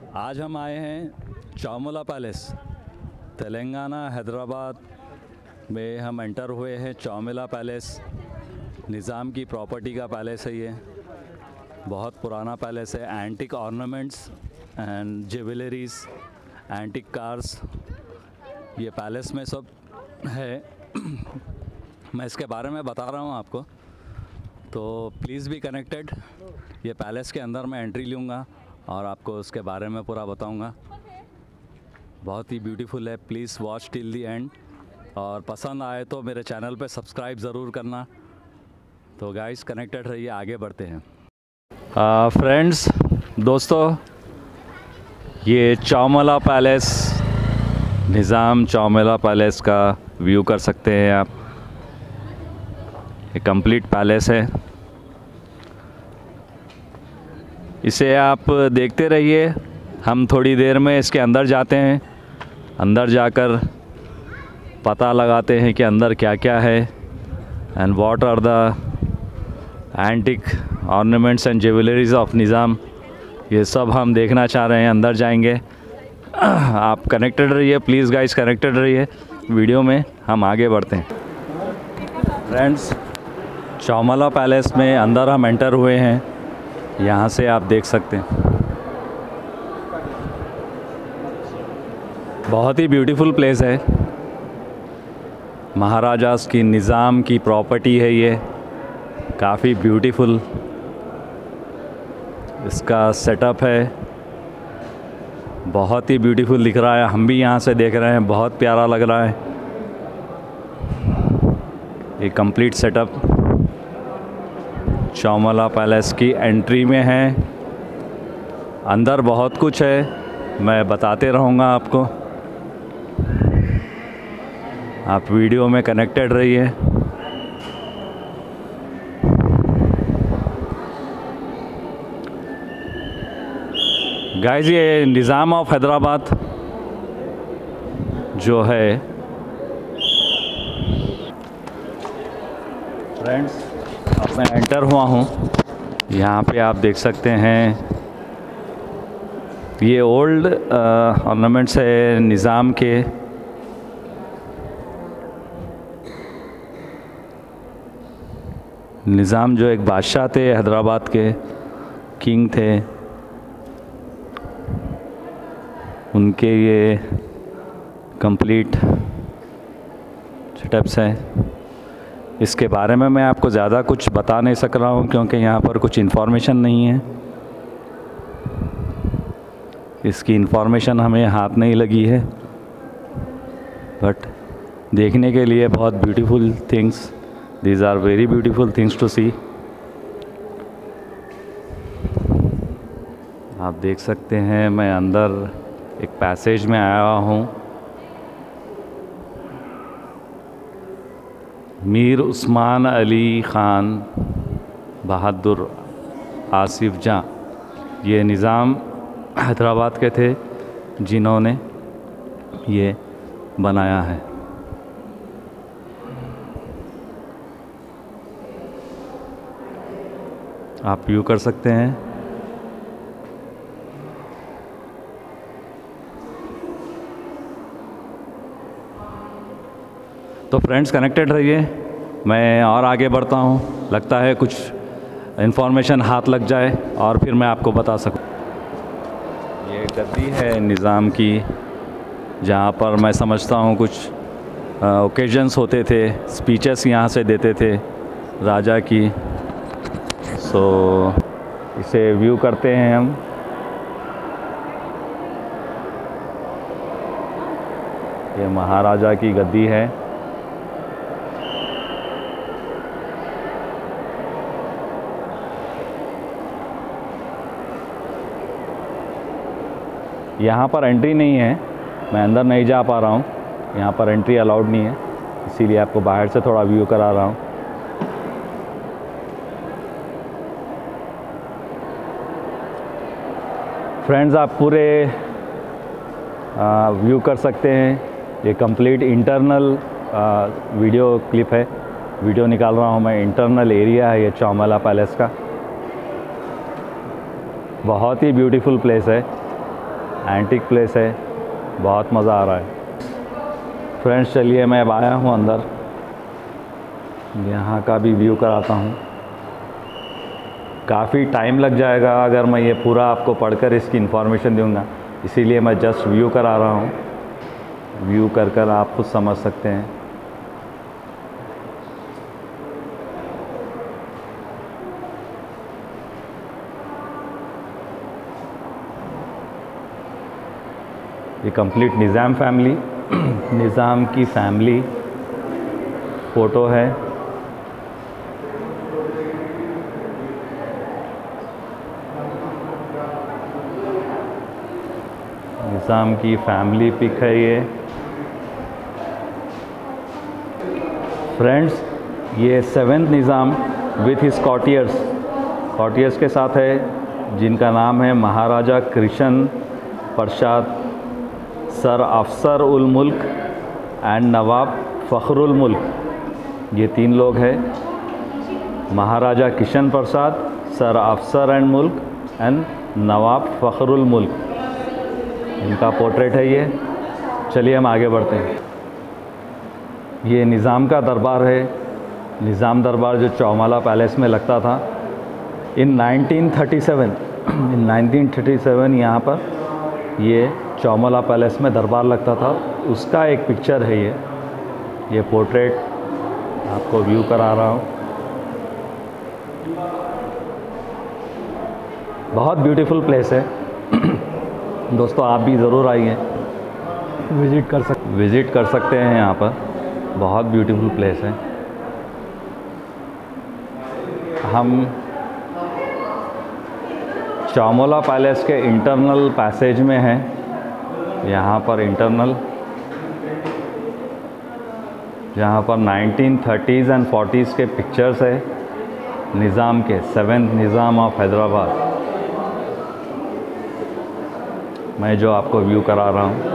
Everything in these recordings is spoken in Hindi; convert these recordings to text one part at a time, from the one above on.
आज हम आए हैं चामुला पैलेस, तेलंगाना हैदराबाद में हम एंटर हुए हैं। चामुला पैलेस निज़ाम की प्रॉपर्टी का पैलेस है। ये बहुत पुराना पैलेस है। Antique ornaments and jewelleries, antique cars, ये पैलेस में सब है। मैं इसके बारे में बता रहा हूँ आपको, तो प्लीज़ बी कनेक्टेड। ये पैलेस के अंदर मैं एंट्री लूँगा और आपको उसके बारे में पूरा बताऊँगा। बहुत ही ब्यूटीफुल है। Please watch till the end, और पसंद आए तो मेरे चैनल पे सब्सक्राइब ज़रूर करना। तो गाइस कनेक्टेड रहिए, आगे बढ़ते हैं। फ्रेंड्स, दोस्तों, ये चामुला पैलेस, निज़ाम चामुला पैलेस का व्यू कर सकते हैं आप। ये कंप्लीट पैलेस है। इसे आप देखते रहिए, हम थोड़ी देर में इसके अंदर जाते हैं। अंदर जाकर पता लगाते हैं कि अंदर क्या क्या है and what are the antique ornaments and jewelleries of Nizam. ये सब हम देखना चाह रहे हैं। अंदर जाएंगे। आप कनेक्टेड रहिए, प्लीज़ गाइस कनेक्टेड रहिए। वीडियो में हम आगे बढ़ते हैं। फ्रेंड्स, चामुला पैलेस में अंदर हम एंटर हुए हैं। यहाँ से आप देख सकते हैं, बहुत ही ब्यूटीफुल प्लेस है। महाराजास की, निज़ाम की प्रॉपर्टी है ये। काफ़ी ब्यूटीफुल इसका सेटअप है। बहुत ही ब्यूटीफुल दिख रहा है। हम भी यहाँ से देख रहे हैं, बहुत प्यारा लग रहा है ये कंप्लीट सेटअप। चामुला पैलेस की एंट्री में है। अंदर बहुत कुछ है, मैं बताते रहूँगा आपको। आप वीडियो में कनेक्टेड रहिए। गाइस, ये निज़ाम ऑफ हैदराबाद जो है, फ्रेंड्स, अब मैं एंटर हुआ हूँ। यहाँ पे आप देख सकते हैं, ये ओल्ड ऑर्नामेंट्स है निज़ाम के। निज़ाम जो एक बादशाह थे, हैदराबाद के किंग थे, उनके ये कंप्लीट सेटअप्स हैं। इसके बारे में मैं आपको ज़्यादा कुछ बता नहीं सक रहा हूँ, क्योंकि यहाँ पर कुछ इन्फॉर्मेशन नहीं है। इसकी इन्फॉर्मेशन हमें हाथ नहीं लगी है, बट देखने के लिए बहुत beautiful things, these are very beautiful things to see. आप देख सकते हैं, मैं अंदर एक पैसेज में आया हूँ। मीर उस्मान अली ख़ान बहादुर आसिफ जां, ये निज़ाम हैदराबाद के थे जिन्होंने ये बनाया है। आप व्यू कर सकते हैं। तो फ्रेंड्स, कनेक्टेड रहिए, मैं और आगे बढ़ता हूँ। लगता है कुछ इन्फॉर्मेशन हाथ लग जाए और फिर मैं आपको बता सकूँ। ये गद्दी है निज़ाम की, जहाँ पर मैं समझता हूँ कुछ ओकेजन्स होते थे, स्पीचेस यहाँ से देते थे राजा की। सो इसे व्यू करते हैं हम। ये महाराजा की गद्दी है। यहाँ पर एंट्री नहीं है, मैं अंदर नहीं जा पा रहा हूँ। यहाँ पर एंट्री अलाउड नहीं है, इसीलिए आपको बाहर से थोड़ा व्यू करा रहा हूँ। फ्रेंड्स, आप पूरे व्यू कर सकते हैं। ये कंप्लीट इंटरनल वीडियो क्लिप है। वीडियो निकाल रहा हूँ मैं। इंटरनल एरिया है ये चामुला पैलेस का। बहुत ही ब्यूटीफुल प्लेस है। एंटीक प्लेस है, बहुत मज़ा आ रहा है। फ्रेंड्स चलिए मैं अब आया हूँ अंदर, यहाँ का भी व्यू कराता हूँ। काफ़ी टाइम लग जाएगा अगर मैं ये पूरा आपको पढ़कर इसकी इन्फॉर्मेशन दूँगा, इसीलिए मैं जस्ट व्यू करा रहा हूँ। व्यू कर कर आप खुद समझ सकते हैं। ये कंप्लीट निज़ाम फैमिली निज़ाम की फैमिली फ़ोटो है। निज़ाम की फैमिली पिक है ये। फ्रेंड्स ये 7th निज़ाम विथ हिज कॉटियर्स के साथ है, जिनका नाम है महाराजा कृष्ण प्रसाद, सर अफसर उल मुल्क एंड नवाब फ़खरुल मुल्क। ये 3 लोग हैं, Maharaja Krishna Prasad, sir Afsar and Mulk and Nawab Fakhrul Mulk. इनका पोर्ट्रेट है ये। चलिए हम आगे बढ़ते हैं। ये निज़ाम का दरबार है। निज़ाम दरबार जो चौमाला पैलेस में लगता था इन 1937 यहाँ पर ये चौमाला पैलेस में दरबार लगता था, उसका एक पिक्चर है ये पोर्ट्रेट आपको व्यू करा रहा हूँ। बहुत ब्यूटीफुल प्लेस है दोस्तों, आप भी ज़रूर आइए, विज़िट कर सकते हैं यहाँ पर। बहुत ब्यूटीफुल प्लेस है। हम चौमाला पैलेस के इंटरनल पैसेज में हैं। यहाँ पर इंटरनल, जहाँ पर 1930s एंड 40s के पिक्चर्स है निज़ाम के, 7th निज़ाम ऑफ हैदराबाद। मैं जो आपको व्यू करा रहा हूँ।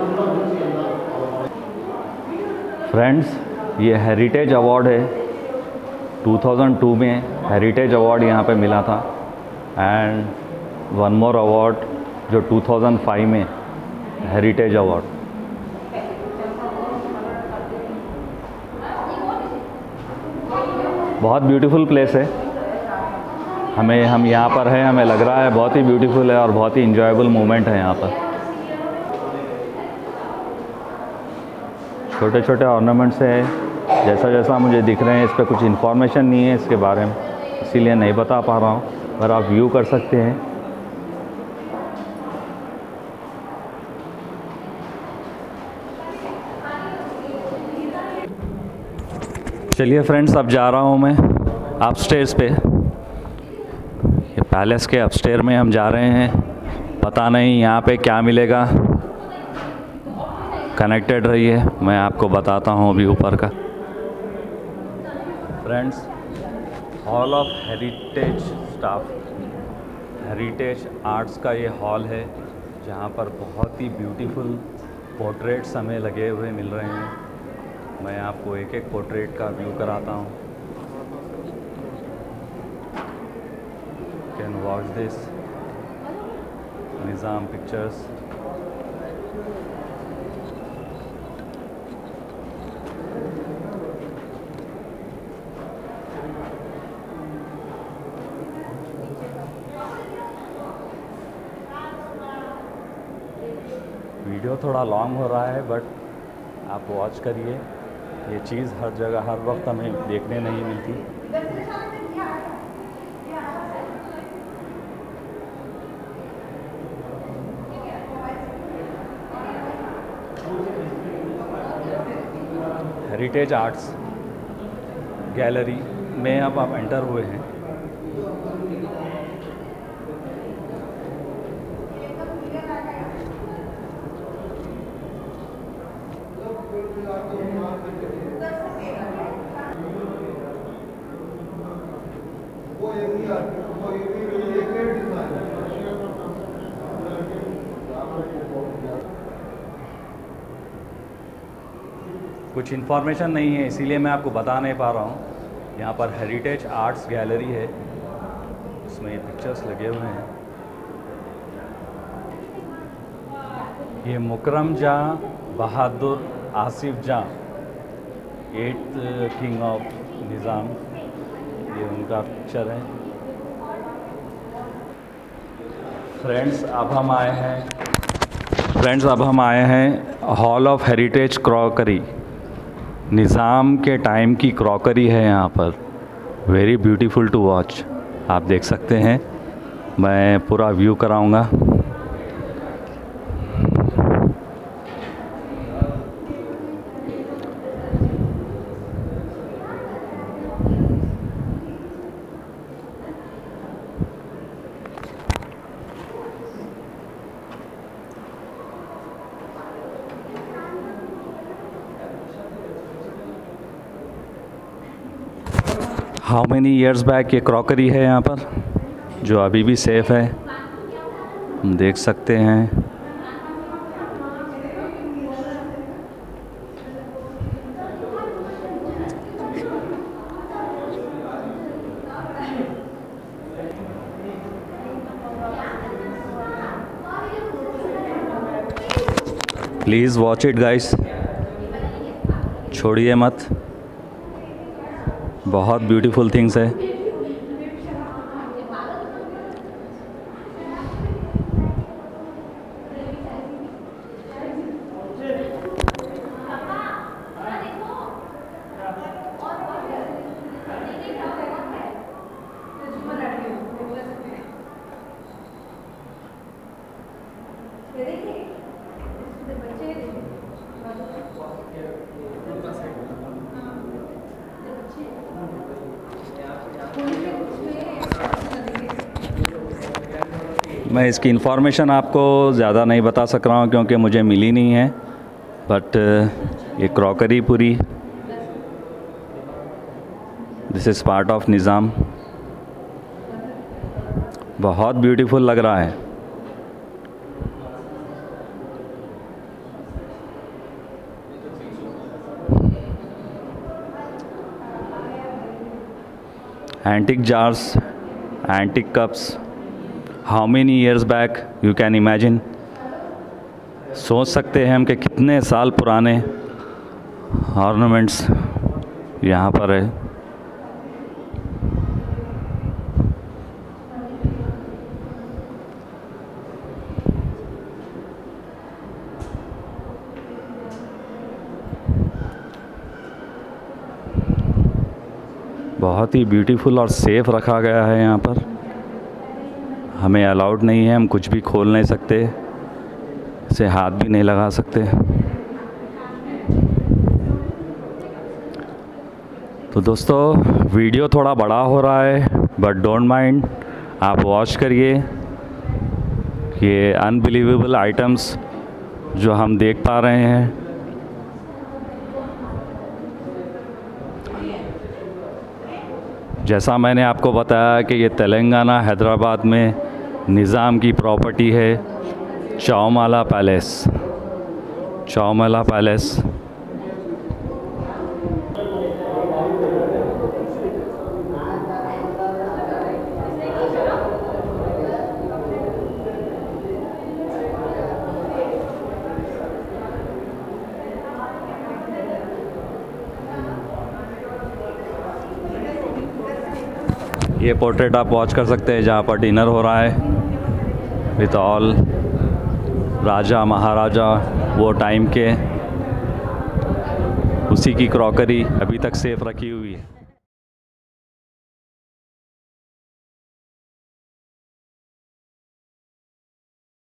फ्रेंड्स ये हेरिटेज अवार्ड है, 2002 में हेरिटेज अवार्ड यहाँ पे मिला था, एंड वन मोर अवार्ड जो 2005 में हेरिटेज अवार्ड। बहुत ब्यूटीफुल प्लेस है। हम यहाँ पर हैं, हमें लग रहा है बहुत ही ब्यूटीफुल है और बहुत ही इंजॉयबल मोमेंट है यहाँ पर। छोटे छोटे ऑर्नामेंट्स हैं, जैसा मुझे दिख रहे हैं। इस पर कुछ इन्फॉर्मेशन नहीं है इसके बारे में, इसीलिए नहीं बता पा रहा हूँ, पर आप व्यू कर सकते हैं। चलिए फ्रेंड्स, अब जा रहा हूँ मैं अपस्टेयर्स पे। ये पैलेस के अपस्टेयर में हम जा रहे हैं। पता नहीं यहाँ पे क्या मिलेगा, कनेक्टेड रहिए, मैं आपको बताता हूँ अभी ऊपर का। Friends hall of heritage staff, heritage arts का ये हॉल है, जहाँ पर बहुत ही ब्यूटीफुल पोर्ट्रेट्स हमें लगे हुए मिल रहे हैं। मैं आपको एक एक पोर्ट्रेट का व्यू कराता हूँ। Can watch this Nizam pictures. Video थोड़ा लॉन्ग हो रहा है, बट आप वॉच करिए। ये चीज़ हर जगह हर वक्त हमें देखने नहीं मिलती। हेरिटेज आर्ट्स गैलरी में अब आप एंटर हुए हैं। कुछ इन्फॉर्मेशन नहीं है, इसीलिए मैं आपको बता नहीं पा रहा हूँ। यहाँ पर हेरिटेज आर्ट्स गैलरी है, उसमें ये पिक्चर्स लगे हुए हैं। ये मुकरम जहाँ बहादुर आसिफ जहाँ 8th किंग ऑफ निज़ाम, ये उनका पिक्चर है। फ्रेंड्स अब हम आए हैं hall of heritage crockery. Nizam के टाइम की क्रॉकरी है यहाँ पर, वेरी ब्यूटीफुल टू वॉच। आप देख सकते हैं, मैं पूरा व्यू कराऊंगा। हाउ मेनी ईयर्स बैक ये क्रॉकरी है यहाँ पर, जो अभी भी सेफ है, हम देख सकते हैं। प्लीज़ वॉच इट गाइस, छोड़िए मत, बहुत ब्यूटीफुल थिंग्स है। मैं इसकी इन्फॉर्मेशन आपको ज़्यादा नहीं बता सक रहा हूँ क्योंकि मुझे मिली नहीं है, बट ये क्रॉकरी पूरी, this is part of Nizam. बहुत ब्यूटीफुल लग रहा है। Antique jars, antique cups, how many years back you can imagine. सोच सकते हैं हम कि कितने साल पुराने ऑर्नामेंट्स यहाँ पर है। बहुत ही ब्यूटीफुल और सेफ रखा गया है यहाँ पर। हमें अलाउड नहीं है, हम कुछ भी खोल नहीं सकते, इसे हाथ भी नहीं लगा सकते। तो दोस्तों, वीडियो थोड़ा बड़ा हो रहा है, बट डोंट माइंड, आप वॉच करिए। ये अनबिलीवेबल आइटम्स जो हम देख पा रहे हैं, जैसा मैंने आपको बताया कि ये तेलंगाना हैदराबाद में निज़ाम की प्रॉपर्टी है, चौमाला पैलेस। चौमाला पैलेस ये पोर्ट्रेट आप वॉच कर सकते हैं जहाँ पर डिनर हो रहा है विथ ऑल राजा महाराजा वो टाइम के। उसी की क्रॉकरी अभी तक सेफ रखी हुई है।